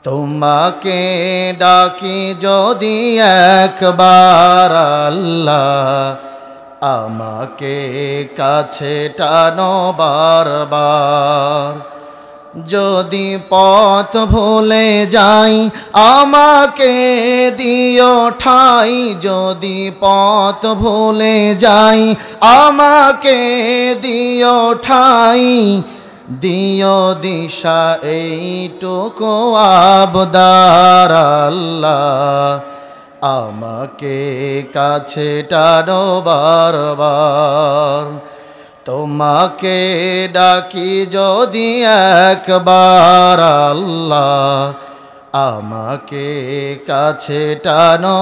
তোমাকে ডাকি যদি একবার আল্লাহ, আমাকে কাছে টানো বারবার। যদি পথ ভুলে যাই আমাকে দিও ঠাই, যদি পথ ভুলে যাই আমাকে দিও ঠাই। দিও দিশা এইটুকু আবদার আল্লাহ, আমাকে কাছে টানো বারবার। তোমাকে ডাকি যদি একবার আল্লাহ, আমাকে কাছে টানো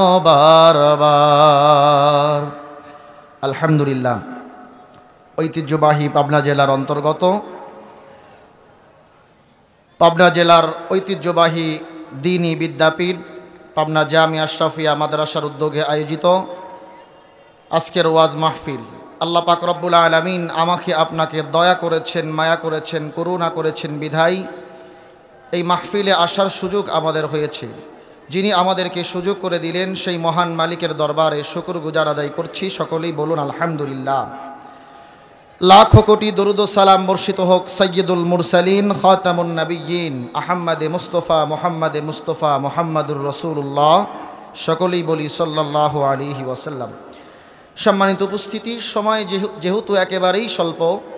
বারবার। আলহামদুলিল্লাহ। ঐতিহ্যবাহী পাবনা জেলার অন্তর্গত পাবনা জেলার ঐতিহ্যবাহী দ্বীনী বিদ্যাপীঠ পাবনা জামিয়া আশরাফিয়া মাদ্রাসার উদ্যোগে আয়োজিত আজকের ওয়াজ মাহফিল, আল্লাহ পাক রব্বুল আলামিন আমাকে আপনাকে দয়া করেছেন, মায়া করেছেন, করুণা করেছেন বিধায় এই মাহফিলে আসার সুযোগ আমাদের হয়েছে। যিনি আমাদেরকে সুযোগ করে দিলেন সেই মহান মালিকের দরবারে শুকরগুজার আদায় করছি। সকলেই বলুন আলহামদুলিল্লাহ। লাখো কোটি দরুদ ও সালাম বর্ষিত হোক সৈয়দুল মুরসালিন খাতামুন নবিয়্যিন আহমদে মুস্তফা মুহাম্মাদুর রাসূলুল্লাহ। সকলেই বলি সাল্লাল্লাহু আলাইহি ওয়াসাল্লাম। সম্মানিত উপস্থিতি, সময় যেহেতু একেবারেই স্বল্প,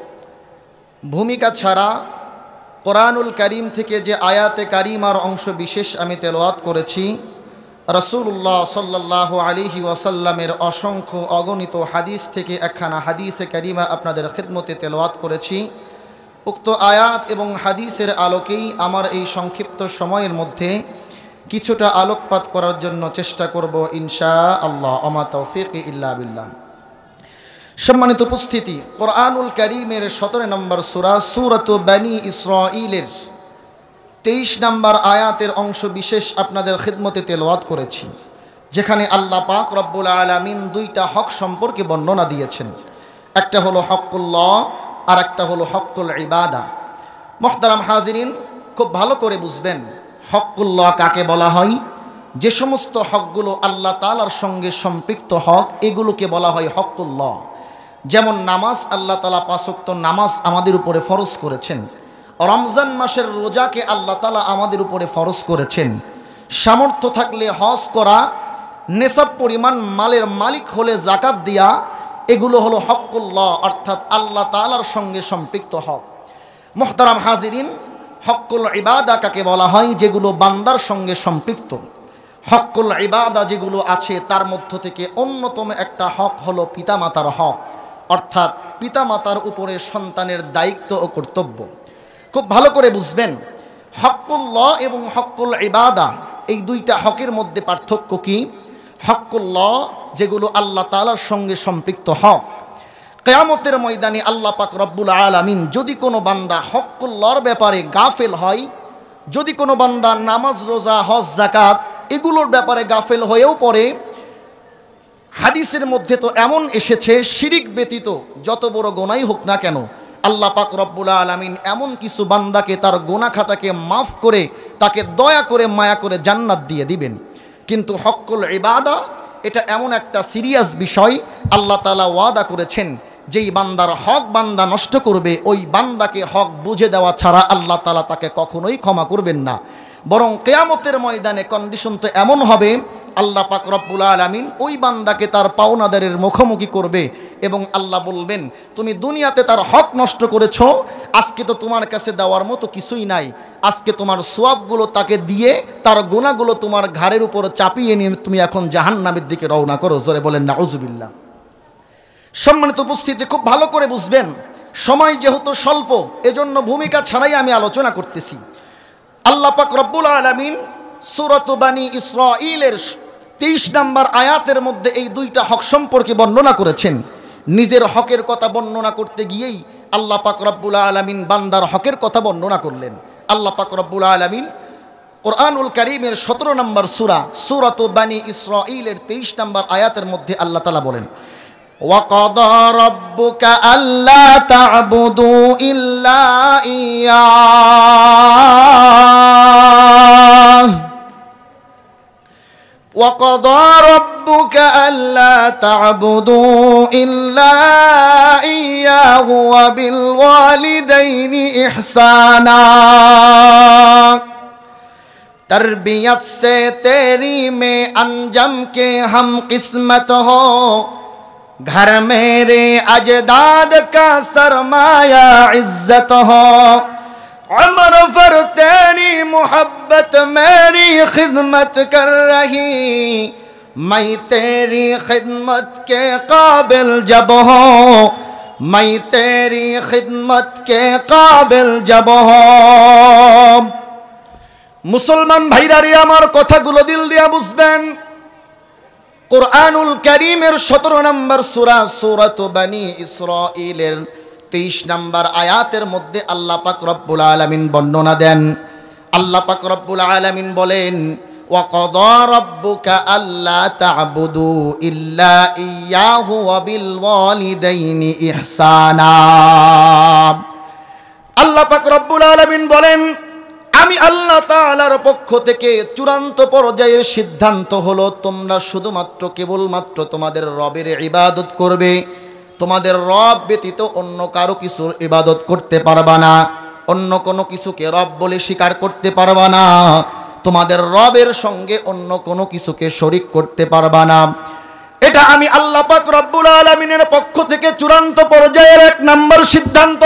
ভূমিকা ছাড়া কোরআনুল কারীম থেকে যে আয়াতে কারিমার অংশ বিশেষ আমি তেলাওয়াত করেছি, রাসূলুল্লাহ সাল্লাল্লাহু আলাইহি ওয়াসাল্লামের অসংখ্য অগণিত হাদিস থেকে একখানা হাদিসে কারিমা আপনাদের খিদমতে তেলাওয়াত করেছি। উক্ত আয়াত এবং হাদিসের আলোকেই আমার এই সংক্ষিপ্ত সময়ের মধ্যে কিছুটা আলোকপাত করার জন্য চেষ্টা করব ইনশাআল্লাহ। ওমা তাওফীকি ইল্লা বিল্লাহ। সম্মানিত উপস্থিতি, কোরআনুল কারীমের 17 নম্বর সূরা সূরাতু বনী ইসরাঈলের 23 নম্বর আয়াতের অংশ বিশেষ আপনাদের খিদমতে তেলাওয়াত করেছি, যেখানে আল্লাহ পাক রব্বুল আলামিন দুইটা হক সম্পর্কে বর্ণনা দিয়েছেন। একটা হলো হকুল্লাহ আর একটা হলো হকুল ইবাদা। মুহতারাম হাজিরিন, খুব ভালো করে বুঝবেন হকুল্লাহ কাকে বলা হয়। যে সমস্ত হকগুলো আল্লাহ তাআলার সঙ্গে সম্পৃক্ত হক, এগুলোকে বলা হয় হকুল্লাহ। যেমন নামাজ, আল্লাহ তাআলা 5 ওয়াক্ত নামাজ আমাদের উপরে ফরজ করেছেন। রমজান মাসের রোজাকে আল্লাহ তাআলা আমাদের উপরে ফরজ করেছেন। সামর্থ্য থাকলে হজ করা, নেসাব পরিমাণ মালের মালিক হলে যাকাত দেয়া, এগুলো হলো হকুল্লাহ, অর্থাৎ আল্লাহ তাআলার সঙ্গে সম্পৃক্ত হক। মুহতারাম হাজিরিন, হকুল ইবাদা কাকে বলা হয়? যেগুলো বান্দার সঙ্গে সম্পৃক্ত। হকুল ইবাদা যেগুলো আছে তার মধ্য থেকে অন্যতম একটা হক হলো পিতামাতার হক, অর্থাৎ পিতামাতার উপরে সন্তানের দায়িত্ব ও কর্তব্য। খুব ভালো করে বুঝবেন হকুল্লাহ এবং হকুল ইবাদা, এই দুইটা হকের মধ্যে পার্থক্য কি? হকুল্লাহ যেগুলো আল্লাহ তাআলার সঙ্গে সম্পৃক্ত হক, কিয়ামতের ময়দানে আল্লাহ পাক রব্বুল আলামিন যদি কোনো বান্দা হকুল্লাহর ব্যাপারে গাফেল হয়, যদি কোনো বান্দা নামাজ, রোজা, হজ, যাকাত এগুলোর ব্যাপারে গাফেল হয়েও পড়ে, হাদিসের মধ্যে তো এমন এসেছে শিরিক ব্যতীত যত বড় গুনাহই হোক না কেন, আল্লাহ পাক রব্বুল আলামিন এমন কিছু বান্দাকে তার গুনাহ খাতাকে মাফ করে তাকে দয়া করে মায়া করে জান্নাত দিয়ে দিবেন। কিন্তু হকুল ইবাদা এটা এমন একটা সিরিয়াস বিষয়, আল্লাহ তাআলা ওয়াদা করেছেন যেই বান্দার হক বান্দা নষ্ট করবে, ওই বান্দাকে হক বুঝে দেওয়া ছাড়া আল্লাহ তাআলা তাকে কখনোই ক্ষমা করবেন না। বরং কিয়ামতের ময়দানে কন্ডিশন তো এমন হবে, আল্লাহ পাক রব্বুল আলামিন ওই বান্দাকে তার পাওনাদারের মুখোমুখি করবে এবং আল্লাহ বলবেন, তুমি দুনিয়াতে তার হক নষ্ট করেছো, আজকে তো তোমার কাছে দেওয়ার মতো কিছুই নাই, আজকে তোমার সওয়াবগুলো তাকে দিয়ে তার গুনাহগুলো তোমার ঘাড়ের উপর চাপিয়ে নিয়ে তুমি এখন জাহান্নামের দিকে রওনা করো। জোরে বলেন নাউজুবিল্লাহ। সম্মানিত উপস্থিতি, খুব ভালো করে বুঝবেন, সময় যেহেতু স্বল্প এজন্য ভূমিকা ছাড়াই আমি আলোচনা করতেছি। আল্লাহ পাক রব্বুল আলামিন সূরাতু বনী ইসরাঈলের 23 নম্বর আয়াতের মধ্যে এই দুইটা হক সম্পর্কে বর্ণনা করেছেন। নিজের হকের কথা বর্ণনা করতে গিয়েই আল্লাহ পাক রব্বুল আলামিন বান্দার হকের কথা বর্ণনা করলেন। আল্লাহ পাক রব্বুল আলামিন কোরআনুল কারীমের 17 নম্বর সূরা সূরাতু বনী ইসরাঈলের 23 নম্বর আয়াতের মধ্যে আল্লাহ তাআলা বলেন, وَقَضَى رَبُّكَ أَلَّا تَعْبُدُوا إِلَّا إِيَّاهُ وقضى ربك ألا تعبدوا إلا إياه وبالوالدين إحسانا तरबियत से तेरी में अंजम के हम किस्मत हो घर मेरे अजदाद का सरमाया इज्जत हो उम्र भर तेरी मोहब्बत मेरी खिदमत कर रही मैं तेरी खिदमत के काबिल जब हो मैं तेरी खिदमत के काबिल जब हो मुसलमान भाईरारे आमार कथागुलो दिल दिया बुझबेन कुरआनुल करीमेर 17 नम्बर सूरा सूरत बनी इसराइलेर 23 नम्बर आयातेर मध्य आल्लाह पाक रब्बुल आलामीन बर्णना देन आल्लाह पाक रब्बुल आलामीन बोलेन वक़दा रब्बुका अल्ला ता'बुदू इल्ला इय्याहु व बिल वालिदैनि इहसाना आल्लाह पाक रब्बुल आलामीन बोलेन আমি আল্লাহ তাআলার পক্ষ থেকে চূড়ান্ত পর্যায়ের সিদ্ধান্ত হলো তোমরা শুধুমাত্র কেবলমাত্র তোমাদের রবের ইবাদত করবে তোমাদের রব ব্যতীত অন্য কারো কিছুর ইবাদত করতে পারবা না অন্য কোনো কিছুকে রব বলে স্বীকার করতে পারবা না তোমাদের রবের সঙ্গে অন্য কোনো কিছুকে শরীক করতে পারবা না এটা আমি আল্লাহ পাক রব্বুল আলামিনের পক্ষ থেকে চূড়ান্ত পর্যায়ের 1 নম্বর সিদ্ধান্ত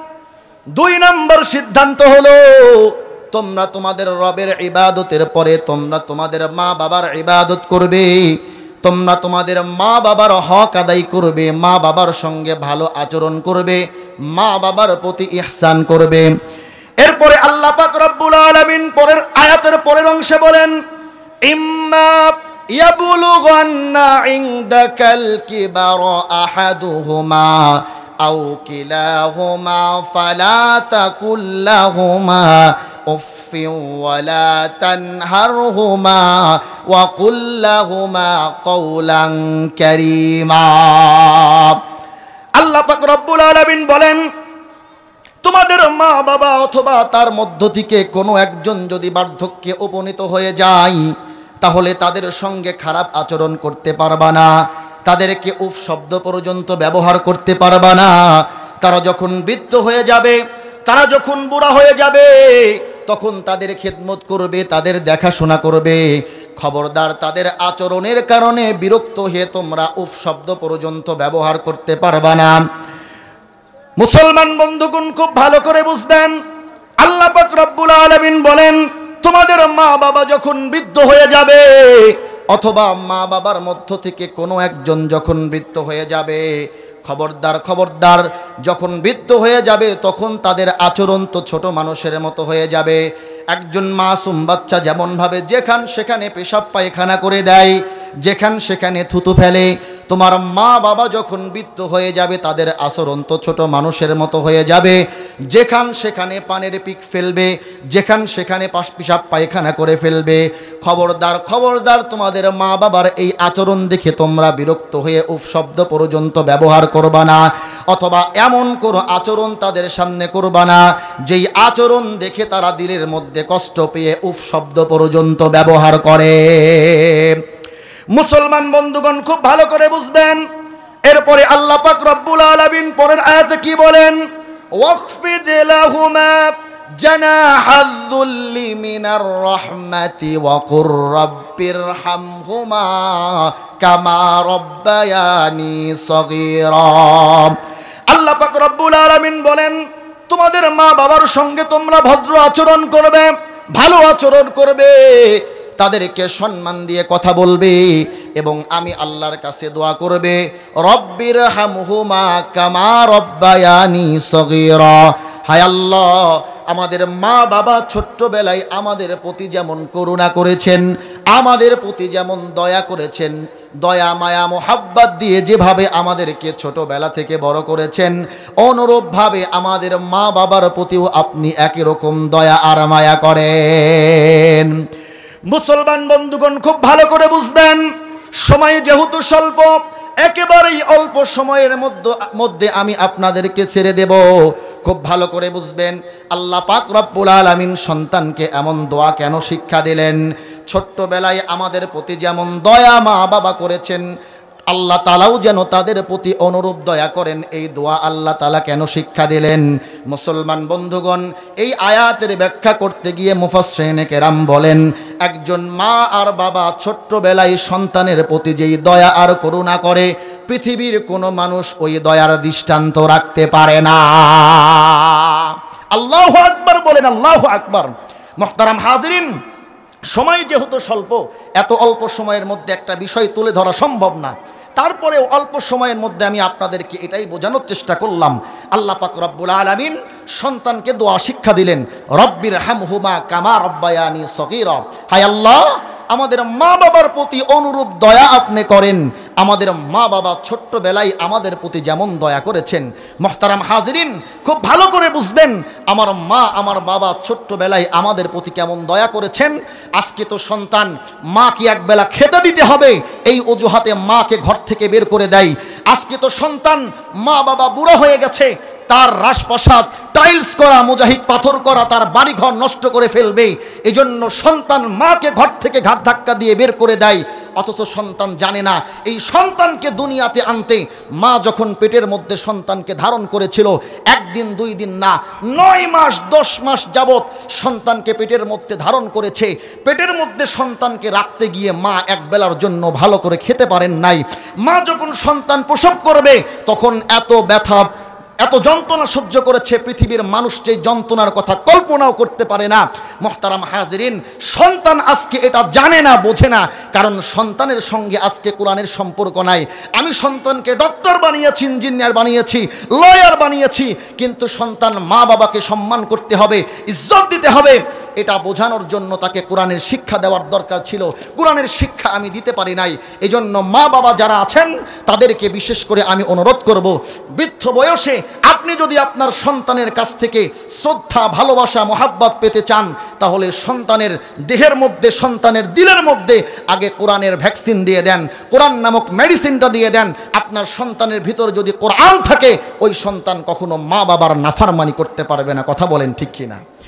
2 নম্বর সিদ্ধান্ত হলো তোমরা তোমাদের রবের ইবাদতের পরে তোমরা তোমাদের মা বাবার ইবাদত করবে তোমরা তোমাদের মা বাবার হক আদায় করবে মা বাবার সঙ্গে ভালো আচরণ করবে মা বাবার প্রতি ইহসান করবে এরপরে আল্লাহ পাক রব্বুল আলামিন পরের আয়াতের পরের অংশে বলেন ইম্মা ইয়াবলুগান্না ইনদাকাল কিবারা আহাদুহুমা আও কিলাহুমা ফালা তাকুল্লাহুমা উফ ওয়ালা তানহারহুমা ওয়া কুল লাহুমা কওলান কারীমা আল্লাহ পাক রব্বুল আলামিন বলেন তোমাদের মা বাবা অথবা তার মধ্য থেকে কোনো একজন যদি বার্ধক্যে উপনীত হয়ে যায় তাহলে তাদের সঙ্গে খারাপ আচরণ করতে পারবা না তাদেরকে উফ শব্দ পর্যন্ত ব্যবহার করতে পারবা না তারা যখন বৃদ্ধ হয়ে যাবে তারা যখন বুড়া হয়ে যাবে তখন তাদের খেদমত করবে তাদের দেখাশোনা করবে খবরদার তাদের আচরণের কারণে বিরক্ত হয়ে তোমরা উফ শব্দ পর্যন্ত ব্যবহার করতে পারবা না মুসলমান বন্ধুগণ খুব ভালো করে বুঝবেন আল্লাহ পাক রব্বুল আলামিন বলেন তোমাদের মা বাবা যখন বৃদ্ধ হয়ে যাবে অথবা মা বাবার মধ্য থেকে কোনো একজন যখন বৃদ্ধ হয়ে যাবে খবরদার খবরদার যখন বৃদ্ধ হয়ে যাবে তখন তাদের আচরণ তো ছোট মানুষের মতো হয়ে যাবে একজন মাসুম বাচ্চা যেমন ভাবে যেখান সেখানে পেশাব পায়খানা করে দেয় যেখান সেখানে থুতু ফেলে তোমার মা বাবা যখন বৃদ্ধ হয়ে যাবে তাদের আচরণ তো ছোট মানুষের মতো হয়ে যাবে যেখান সেখানে পানের পিক ফেলবে যেখান সেখানে পেশাব পায়খানা করে ফেলবে খবরদার খবরদার তোমাদের মা বাবার এই আচরণ দেখে তোমরা বিরক্ত হয়ে উফ শব্দ পর্যন্ত ব্যবহার করবা না অথবা এমন কোনো আচরণ তাদের সামনে করবা না যেই আচরণ দেখে তারা দিলের মধ্যে কষ্ট পেয়ে উফ শব্দ পর্যন্ত ব্যবহার করে মুসলমান বন্ধুগণ খুব ভালো করে বুঝবেন এরপরে আল্লাহ পাক রব্বুল আলামিন পরের আয়াতে কি বলেন ওয়াকফিদ লাহুমা জানাহাল যুল্লি মিনার রাহমাতি ওয়া কুর রাব্বিরহামহুমা কামা রাব্বায়ানি সগীরা আল্লাহ পাক রব্বুল আলামিন বলেন তোমাদের মা বাবার সঙ্গে তোমরা ভদ্র আচরণ করবে ভালো আচরণ করবে তাদেরকে সম্মান দিয়ে কথা বলবে এবং আমি আল্লাহর কাছে দোয়া করবে রব্বিরহামহুমা কামা রব্বায়ানি সগীরা হায় আল্লাহ আমাদের মা বাবা ছোট্টবেলায় আমাদের প্রতি যেমন করুণা করেছেন আমাদের প্রতি যেমন দয়া করেছেন দয়া মায়া মোহাব্বত দিয়ে যেভাবে আমাদেরকে ছোটবেলা থেকে বড় করেছেন অনুরূপভাবে আমাদের মা বাবার প্রতিও আপনি একই রকম দয়া আর মায়া করেন মুসলমান বন্ধুগণ খুব ভালো করে বুঝবেন সময় যেহেতু স্বল্প একেবারেই অল্প সময়ের মধ্যে আমি আপনাদেরকে ছেড়ে দেব খুব ভালো করে বুঝবেন আল্লাহ পাক রব্বুল আলামিন সন্তানকে এমন দোয়া কেন শিক্ষা দিলেন ছোট্টবেলায় আমাদের প্রতি যেমন দয়া মা বাবা করেছেন, আল্লাহ তাআলাও যেন তাদের প্রতি অনুরূপ দয়া করেন, এই দোয়া আল্লাহ তাআলা কেন শিক্ষা দিলেন? মুসলমান বন্ধুগণ, এই আয়াতের ব্যাখ্যা করতে গিয়ে মুফাসসিরিনে কেরাম বলেন, একজন মা আর বাবা ছোট্টবেলায় সন্তানের প্রতি যেই দয়া আর করুণা করে, পৃথিবীর কোনো মানুষ ওই দয়ার দৃষ্টান্ত রাখতে পারে না। আল্লাহু আকবার বলেন, আল্লাহু আকবার। মুহতারাম হাজিরিন, সময় যেহেতু স্বল্প, এত অল্প সময়ের মধ্যে একটা বিষয় তুলে ধরা সম্ভব না। তারপরে অল্প সময়ের মধ্যে আমি আপনাদেরকে এটাই বোঝানোর চেষ্টা করলাম, আল্লাহ পাক রব্বুল আলামিন সন্তানকে দোয়া শিক্ষা দিলেন, রব্বির হামহুমা কামা রব্বায়ানি সগীরা। হায় আল্লাহ, আমাদের মা বাবার প্রতি অনুরূপ দয়া আপনি করেন, আমাদের মা বাবা ছোট্টবেলায় আমাদের প্রতি যেমন দয়া করেছেন। মুহতারাম হাজিরিন, খুব ভালো করে বুঝবেন আমার মা আমার বাবা ছোট্টবেলায় আমাদের প্রতি কেমন দয়া করেছেন। আজকে তো সন্তান মা কি একবেলা খেতে দিতে হবে এই অজুহাতে মাকে ঘর থেকে বের করে দেয়। আজকে তো সন্তান মা বাবা বুড়ো হয়ে গেছে, তার রাজপ্রাসাদ টাইলস করা, মুজাহিদ পাথর করা, তার বাড়িঘর নষ্ট করে ফেলবে, এজন্য সন্তান মাকে ঘর থেকে ঘাট ধাক্কা দিয়ে বের করে দেয়। অথচ সন্তান জানে না এই সন্তানকে দুনিয়াতে আনতে মা যখন পেটের মধ্যে সন্তানকে ধারণ করেছিল, একদিন দুই দিন না, 9 মাস 10 মাস যাবত সন্তানকে পেটের মধ্যে ধারণ করেছে। পেটের মধ্যে সন্তানকে রাখতে গিয়ে মা একবেলার জন্য ভালো করে খেতে পারেন নাই। মা যখন সন্তান প্রসব করবে তখন এত ব্যথা, এত যন্ত্রণা সহ্য করেছে, পৃথিবীর মানুষ যে যন্ত্রণার কথা কল্পনাও করতে পারে না। মুহতারাম হাজিরিন, সন্তান আজকে এটা জানে না, বোঝে না, কারণ সন্তানের সঙ্গে আজকে কোরআনের সম্পর্ক নাই। আমি সন্তানকে ডক্টর বানিয়েছি, ইঞ্জিনিয়ার বানিয়েছি, লয়ার বানিয়েছি, কিন্তু সন্তান মা বাবাকে সম্মান করতে হবে, ইজ্জত দিতে হবে, এটা বোঝানোর জন্য তাকে কোরআনের শিক্ষা দেওয়ার দরকার ছিল। কোরআনের শিক্ষা আমি দিতে পারি নাই। এজন্য মা বাবা যারা আছেন তাদেরকে বিশেষ করে আমি অনুরোধ করব, বৃদ্ধ বয়সে আপনি যদি আপনার সন্তানের কাছ থেকে শ্রদ্ধা, ভালোবাসা, মোহাব্বত পেতে চান, তাহলে সন্তানের দেহের মধ্যে, সন্তানের দিলের মধ্যে আগে কোরআনের ভ্যাকসিন দিয়ে দেন, কোরআন নামক মেডিসিনটা দিয়ে দেন। আপনার সন্তানের ভিতর যদি কোরআন থাকে, ওই সন্তান কখনো মা বাবার নাফরমানি করতে পারবে না। কথা বলেন ঠিক কিনা?